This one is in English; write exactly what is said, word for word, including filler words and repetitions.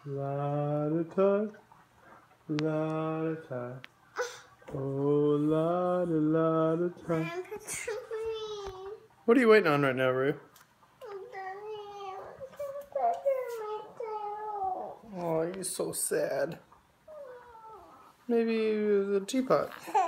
Lot of time, lot of time. Oh, lot, a lot of time. What are you waiting on right now, Rue? Oh, you're so sad. Maybe the teapot.